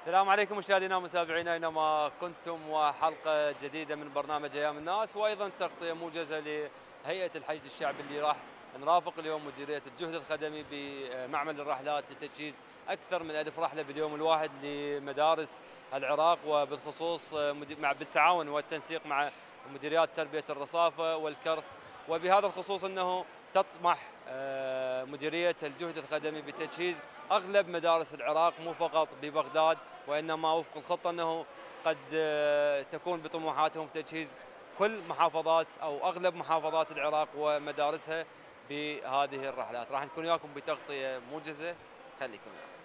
السلام عليكم مشاهدينا ومتابعينا اينما كنتم، وحلقه جديده من برنامج ايام الناس، وايضا تغطيه موجزه لهيئه الحشد الشعبي اللي راح نرافق اليوم مديريه الجهد الخدمي بمعمل الرحلات لتجهيز اكثر من 1000 رحله باليوم الواحد لمدارس العراق، وبالخصوص بالتعاون والتنسيق مع مديريات تربيه الرصافه والكرخ. وبهذا الخصوص انه تطمح مديريه الجهد الخدمي بتجهيز اغلب مدارس العراق، مو فقط ببغداد، وانما وفق الخطه انه قد تكون بطموحاتهم تجهيز كل محافظات او اغلب محافظات العراق ومدارسها بهذه الرحلات. راح نكون وياكم بتغطيه موجزه، خليكم معنا.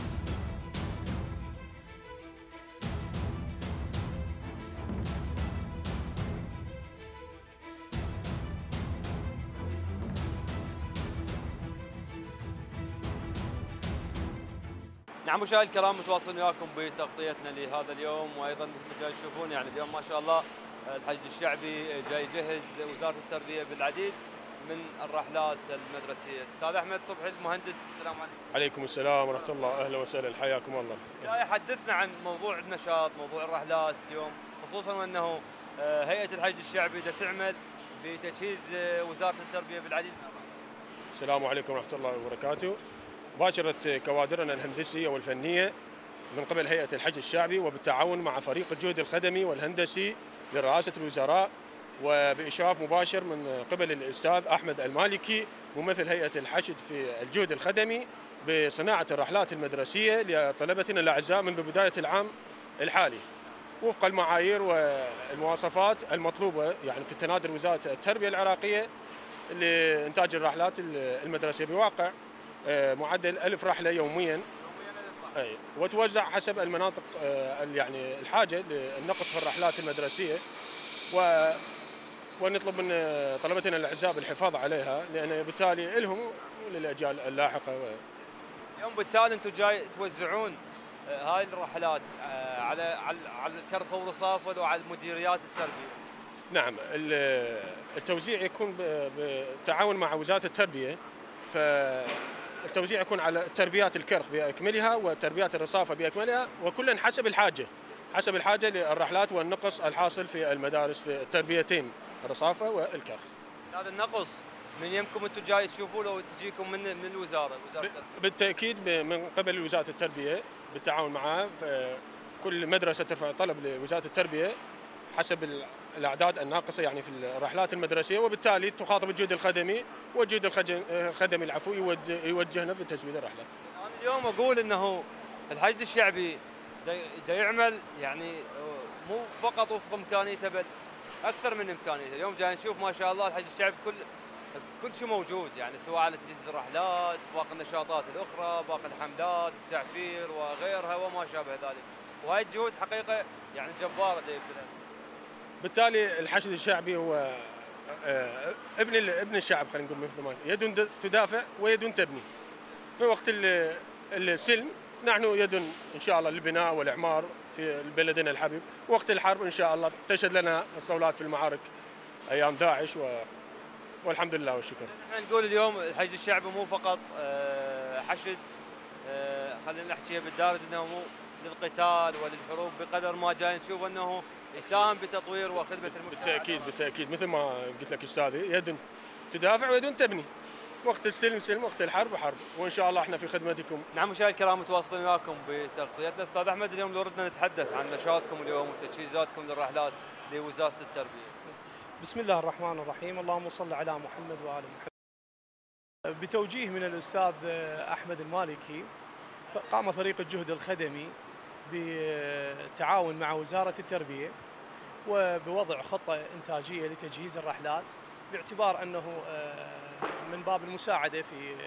نعم مشاهدينا الكرام، متواصلين وياكم بتغطيتنا لهذا اليوم، وايضا مثل ما تشوفون يعني اليوم ما شاء الله الحشد الشعبي جاي يجهز وزاره التربيه بالعديد من الرحلات المدرسيه. استاذ احمد صبحي المهندس، السلام عليكم. عليكم السلام ورحمه الله، اهلا وسهلا، حياكم الله. جاي حدثنا عن موضوع النشاط، موضوع الرحلات اليوم، خصوصا وانه هيئه الحشد الشعبي تعمل بتجهيز وزاره التربيه بالعديد من الرحلات. السلام عليكم ورحمه الله وبركاته. باشرت كوادرنا الهندسيه والفنيه من قبل هيئه الحشد الشعبي وبالتعاون مع فريق الجهد الخدمي والهندسي لرئاسه الوزراء، وباشراف مباشر من قبل الاستاذ احمد المالكي ممثل هيئه الحشد في الجهد الخدمي بصناعه الرحلات المدرسيه لطلبتنا الاعزاء منذ بدايه العام الحالي وفق المعايير والمواصفات المطلوبه يعني في تنادر وزاره التربيه العراقيه لانتاج الرحلات المدرسيه بواقع معدل 1000 رحله يوميا. أي وتوزع حسب المناطق يعني الحاجه للنقص في الرحلات المدرسيه، ونطلب من طلبتنا الاعزاء بالحفاظ عليها لان بالتالي لهم وللاجيال اللاحقه. اليوم بالتالي انتم جاي توزعون هاي الرحلات على الكرخ ورصافه وعلى مديريات التربيه. نعم، التوزيع يكون بالتعاون مع وزاره التربيه، فالتوزيع يكون على تربيات الكرخ باكملها وتربيات الرصافه باكملها، وكلا حسب الحاجه للرحلات والنقص الحاصل في المدارس في التربيتين الرصافه والكرخ. هذا النقص من يمكم انتم جاي تشوفوا لو تجيكم من الوزاره التربيه؟ بالتاكيد من قبل وزاره التربيه بالتعاون معها، كل مدرسه ترفع طلب لوزاره التربيه حسب الاعداد الناقصه يعني في الرحلات المدرسيه، وبالتالي تخاطب الجهد الخدمي والجهد الخدمي العفو يوجهنا بتزويد الرحلات. انا اليوم اقول انه الحشد الشعبي دا يعمل يعني مو فقط وفق امكانيته بل اكثر من امكانيته. اليوم جاي نشوف ما شاء الله الحشد الشعبي كل شيء موجود، يعني سواء على تجهيز الرحلات، باقي النشاطات الاخرى، باقي الحملات، التعفير وغيرها وما شابه ذلك، وهي الجهود حقيقه يعني جباره يبذلها. بالتالي الحشد الشعبي هو ابن الشعب، خلينا نقول مثل ما يد تدافع ويد تبني. في وقت السلم نحن يد ان شاء الله للبناء والاعمار في بلدنا الحبيب، وقت الحرب ان شاء الله تشهد لنا الصولات في المعارك ايام داعش والحمد لله والشكر. نحن نقول اليوم الحشد الشعبي مو فقط حشد، خلينا نحكيها بالدارج، انه مو للقتال وللحروب بقدر ما جاي نشوف انه يساهم بتطوير وخدمه المجتمع. بالتاكيد مثل ما قلت لك استاذي، يد تدافع ويد تبني. وقت السلم سلم، وقت الحرب حرب، وان شاء الله احنا في خدمتكم. نعم مشاهدينا الكرام، متواصلين وياكم بتغطيتنا. استاذ احمد، اليوم لو ردنا نتحدث عن نشاطكم اليوم وتجهيزاتكم للرحلات لوزاره التربيه. بسم الله الرحمن الرحيم، اللهم صل على محمد وآل محمد. بتوجيه من الاستاذ احمد المالكي قام فريق الجهد الخدمي بالتعاون مع وزاره التربيه وبوضع خطه انتاجيه لتجهيز الرحلات، باعتبار انه من باب المساعده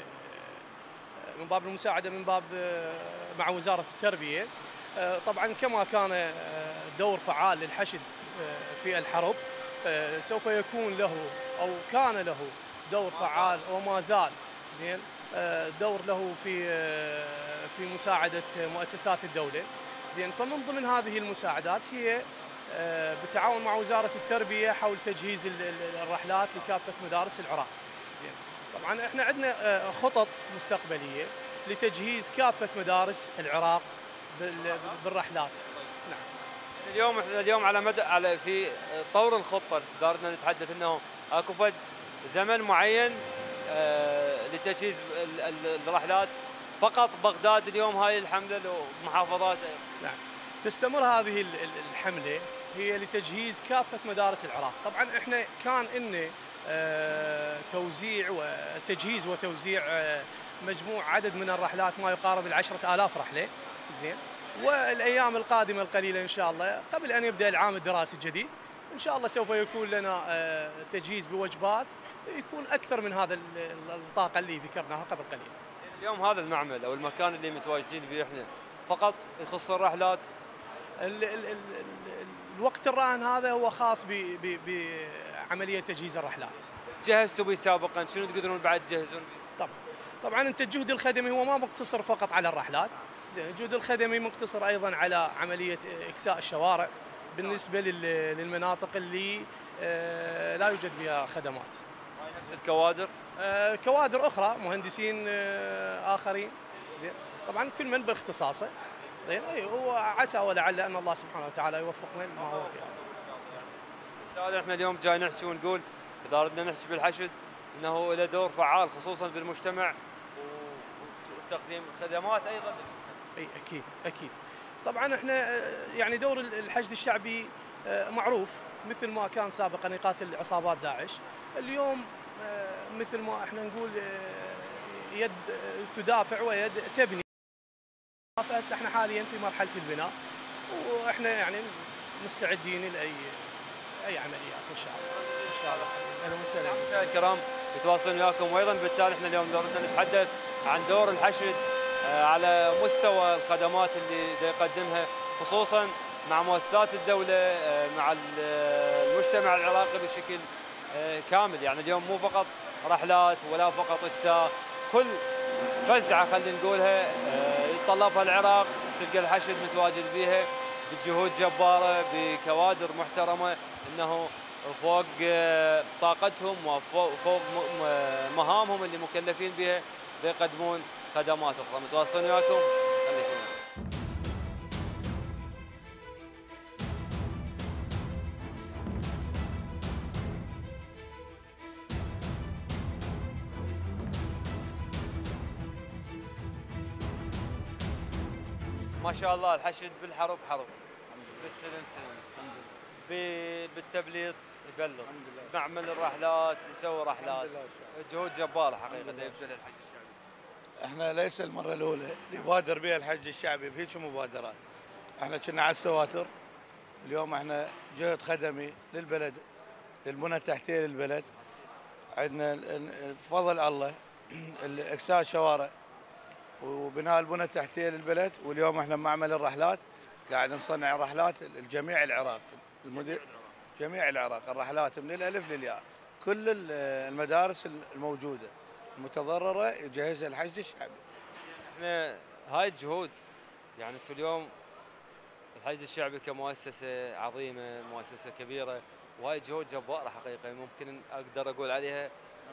مع وزاره التربيه. طبعا كما كان دور فعال للحشد في الحرب، سوف يكون له او كان له دور فعال وما زال زين دور له في مساعده مؤسسات الدوله. زين، فمن ضمن هذه المساعدات هي بالتعاون مع وزاره التربيه حول تجهيز الرحلات لكافه مدارس العراق. زين، طبعا احنا عندنا خطط مستقبليه لتجهيز كافه مدارس العراق بالرحلات. نعم. اليوم على في طور الخطه دارنا نتحدث انه اكو فد زمن معين لتجهيز الرحلات فقط بغداد اليوم هاي الحمله ومحافظات. نعم. تستمر هذه الحمله هي لتجهيز كافه مدارس العراق. طبعا احنا كان إن توزيع وتجهيز وتوزيع مجموع عدد من الرحلات ما يقارب 10,000 رحله. زين. والايام القادمه القليله ان شاء الله قبل ان يبدا العام الدراسي الجديد ان شاء الله سوف يكون لنا تجهيز بوجبات يكون اكثر من هذا الطاقه اللي ذكرناها قبل قليل. اليوم هذا المعمل او المكان اللي متواجدين به احنا فقط يخص الرحلات. الوقت الراهن هذا هو خاص بعمليه تجهيز الرحلات. جهزتوا به سابقا، شنو تقدرون بعد تجهزون به؟ طبعا انت الجهد الخدمي هو ما مقتصر فقط على الرحلات، زين الجهد الخدمي مقتصر ايضا على عمليه اكساء الشوارع بالنسبه للمناطق اللي لا يوجد بها خدمات. هاي نفس الكوادر؟ كوادر اخرى، مهندسين اخرين، زين طبعا كل من باختصاصه. زين وعسى ولعل ان الله سبحانه وتعالى يوفقنا لما هو في هذا. بالتالي احنا اليوم جاي نحكي ونقول اذا ردنا نحكي بالحشد انه له دور فعال خصوصا بالمجتمع وتقديم الخدمات ايضا. اي اكيد. طبعا احنا يعني دور الحشد الشعبي معروف، مثل ما كان سابقا يقاتل عصابات داعش، اليوم مثل ما احنا نقول يد تدافع ويد تبني. فهسه احنا حاليا في مرحله البناء واحنا يعني مستعدين لاي عمليات ان شاء الله. اهلا وسهلا. مشاهدينا الكرام يتواصلون وياكم، وايضا بالتالي احنا اليوم بدنا نتحدث عن دور الحشد على مستوى الخدمات اللي يقدمها خصوصا مع مؤسسات الدوله مع المجتمع العراقي بشكل كامل. يعني اليوم مو فقط رحلات ولا فقط اكساء، كل فزعه خلينا نقولها يتطلبها العراق تلقى الحشد متواجد بها بجهود جباره بكوادر محترمه انه فوق طاقتهم وفوق مهامهم اللي مكلفين بها بيقدمون خدمات اخرى. متواصلين وياكم، خليكم. ما شاء الله الحشد بالحرب حرب، بالسلم سلم، بالتبليط يبلط، معمل الرحلات يسوي رحلات، جهود جباره حقيقه يبذل الحج الشعبي. احنا ليس المره الاولى يبادر بها الحج الشعبي بهيك مبادرات. احنا كنا على السواتر، اليوم احنا جهد خدمي للبلد، للبنى التحتيه للبلد. عندنا بفضل الله اكساء الشوارع وبناء البنى التحتيه للبلد، واليوم احنا بمعمل الرحلات قاعد نصنع رحلات لجميع العراق، جميع العراق، الرحلات من الالف للياء، كل المدارس الموجوده المتضرره يجهزها الحشد الشعبي. احنا هاي الجهود يعني انتم اليوم الحشد الشعبي كمؤسسه عظيمه، مؤسسه كبيره، وهاي جهود جباره حقيقه ممكن اقدر اقول عليها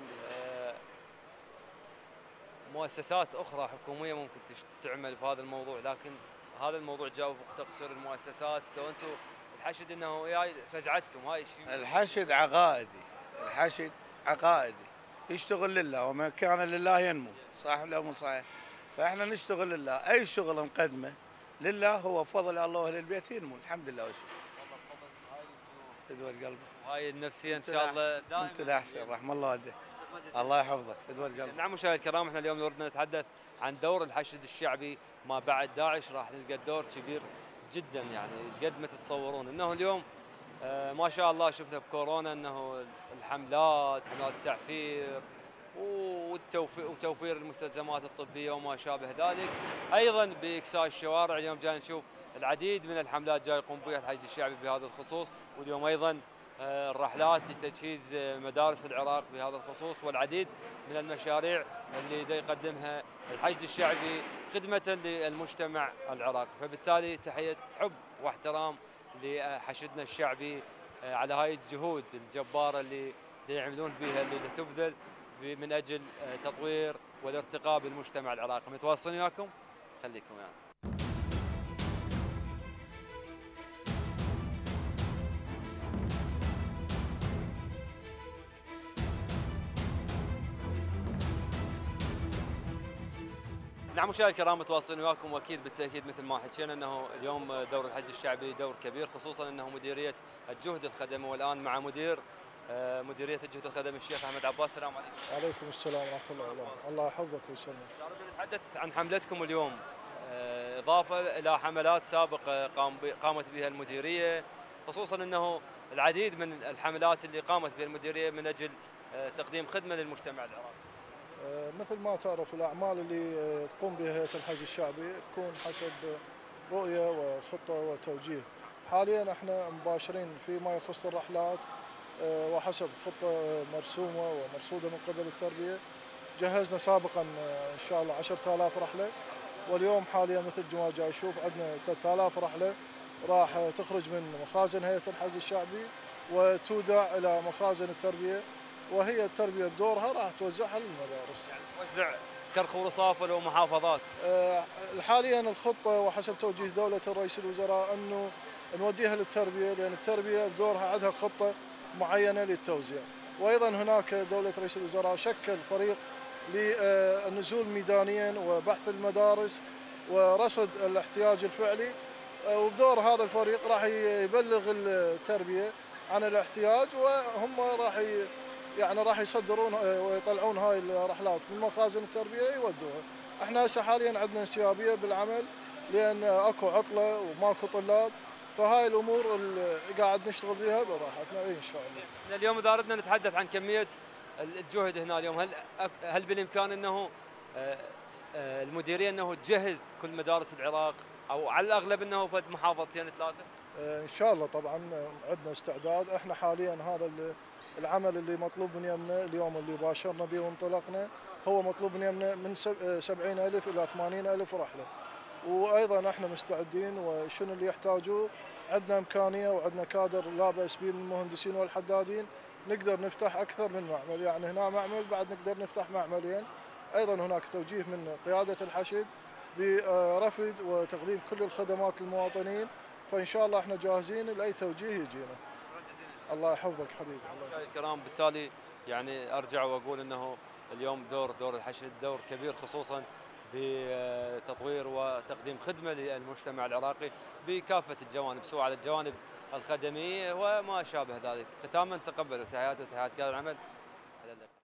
مؤسسات اخرى حكوميه ممكن تعمل بهذا الموضوع، لكن هذا الموضوع جاء وفق تقصير المؤسسات. لو انتم الحشد انه وياي فزعتكم هاي الشيء. الحشد عقائدي، الحشد عقائدي يشتغل لله وما كان لله ينمو، صح ولا مو صحيح؟ فاحنا نشتغل لله، اي شغل نقدمه لله هو فضل الله واهل البيت ينمو، الحمد لله والشكر. والله بفضل هاي فدوى القلب. وهاي النفسيه ان شاء الله دائما. انت الاحسن، رحم الله والديك. الله يحفظك، فدوى القلب. نعم مشاهدينا الكرام، احنا اليوم نريد نتحدث عن دور الحشد الشعبي ما بعد داعش. راح نلقى الدور كبير جدا، يعني ايش قد ما تتصورون. انه اليوم ما شاء الله شفنا بكورونا انه حملات التعفير وتوفير المستلزمات الطبيه وما شابه ذلك، ايضا باكساء الشوارع. اليوم جاي نشوف العديد من الحملات جاي يقوم بها الحشد الشعبي بهذا الخصوص، واليوم ايضا الرحلات لتجهيز مدارس العراق بهذا الخصوص، والعديد من المشاريع اللي يقدمها الحشد الشعبي خدمة للمجتمع العراقي. فبالتالي تحية حب واحترام لحشدنا الشعبي على هاي الجهود الجبارة اللي يعملون بها، اللي تبذل من أجل تطوير والارتقاء بالمجتمع العراقي. متواصلين وياكم، خليكم يعني. نعم مشاهدينا الكرام متواصلين وياكم، واكيد بالتاكيد مثل ما حكينا انه اليوم دور الحج الشعبي دور كبير، خصوصا انه مديريه الجهد الخدمي، والان مع مديريه الجهد الخدمي الشيخ احمد عباس. السلام عليكم. وعليكم السلام ورحمه الله وبركاته. الله يحفظك ويسلمك. نريد نتحدث عن حملتكم اليوم، اضافه الى حملات سابقه قامت بها المديريه، خصوصا انه العديد من الحملات اللي قامت بها المديريه من اجل تقديم خدمه للمجتمع العراقي. مثل ما تعرف الأعمال اللي تقوم بها هيئة الحج الشعبي تكون حسب رؤية وخطة وتوجيه. حاليا احنا مباشرين فيما يخص الرحلات وحسب خطة مرسومة ومرصودة من قبل التربية. جهزنا سابقا إن شاء الله 10,000 رحلة، واليوم حاليا مثل ما جاي يشوف عندنا 3000 رحلة راح تخرج من مخازن هيئة الحج الشعبي وتودع إلى مخازن التربية، وهي التربية بدورها راح توزعها للمدارس. يعني توزع كرخ ورصافة ومحافظات. حاليا الخطة وحسب توجيه دولة الرئيس الوزراء أنه نوديها للتربية، لأن التربية بدورها عندها خطة معينة للتوزيع. وأيضا هناك دولة رئيس الوزراء شكل فريق للنزول ميدانيا وبحث المدارس ورصد الاحتياج الفعلي، وبدور هذا الفريق راح يبلغ التربية عن الاحتياج، وهم راح يصدرون ويطلعون هاي الرحلات من مخازن التربيه يودوها. احنا هسه حاليا عندنا انسيابيه بالعمل لان اكو عطله وماكو طلاب، فهاي الامور اللي قاعد نشتغل بها براحتنا ان شاء الله. اليوم اذا اردنا نتحدث عن كميه الجهد هنا اليوم، هل بالامكان انه المديريه انه تجهز كل مدارس العراق، او على الاغلب انه فد محافظتين ثلاثه؟ ان شاء الله طبعا عندنا استعداد. احنا حاليا هذا العمل اللي مطلوب من يمنا اليوم اللي باشرنا به وانطلقنا هو مطلوب من يمنا من 70,000 إلى 80,000 رحلة، وأيضا احنا مستعدين وشنو اللي يحتاجوه. عندنا إمكانية وعندنا كادر لا بأس به من المهندسين والحدادين، نقدر نفتح أكثر من معمل، يعني هنا معمل بعد نقدر نفتح معملين. أيضا هناك توجيه من قيادة الحشد برفد وتقديم كل الخدمات للمواطنين، فإن شاء الله احنا جاهزين لأي توجيه يجينا. الله يحفظك حبيبي. الله الكرام، بالتالي يعني ارجع واقول انه اليوم دور الحشد دور كبير، خصوصا بتطوير وتقديم خدمه للمجتمع العراقي بكافه الجوانب، سواء على الجوانب الخدميه وما شابه ذلك. ختاما تقبلوا تحياتي وتحيات كادر العمل.